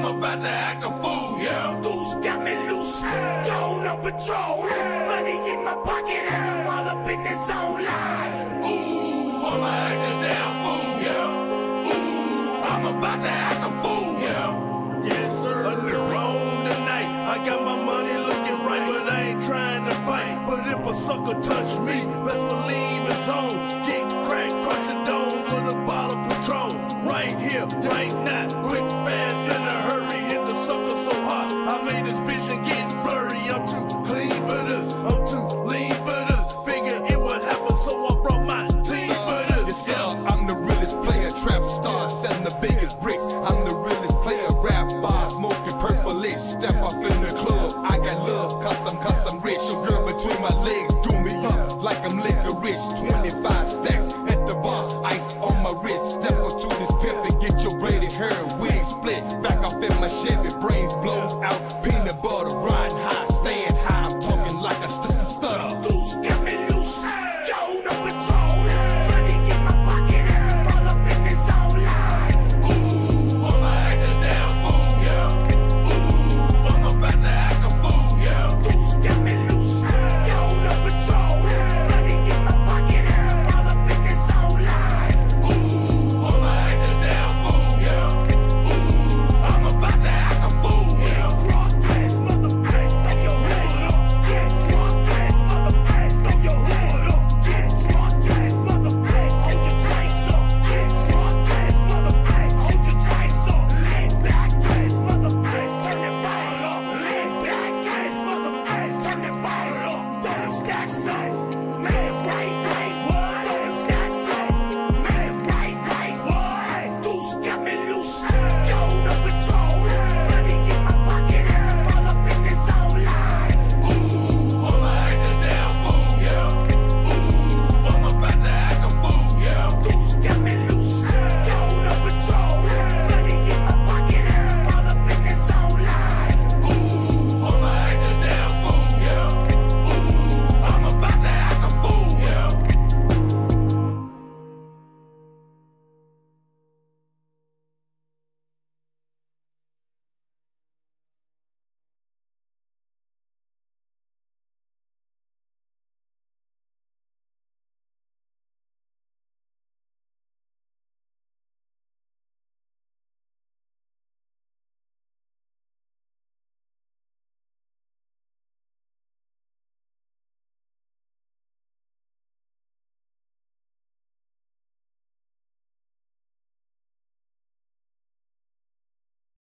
about to act a fool, yeah. Goose got me loose, gone on patrol. Money in my pocket and I'm all up in this zone line. Ooh, I'ma act a damn fool, yeah. Ooh, I'm about to act a fool, yeah. Yes, sir. A little wrong tonight. I got my money looking right, but I ain't trying to fight. But if a sucker touch me, best believe it's on. Get cracked, crush a dome with a bottle of Patron. Right here, right now, quick, fast, in a hurry. Hit the sucker so hard, I made his vision get blurry. I'm too clean for this, I'm too lean for this. Figure it would happen, so I brought my team for this. Yeah, I'm the realest player, trap star, selling the biggest bricks. I'm the realest player, rap bar, smoking purplish. Step off in the club, I got love, cause I'm rich. The girl between my legs do me up like I'm licorice. 25 stacks at the bar, ice on my wrist. Step up to this pimp and get your braided hair wig split. Back off in my Chevy, brains blown out, peanut butter.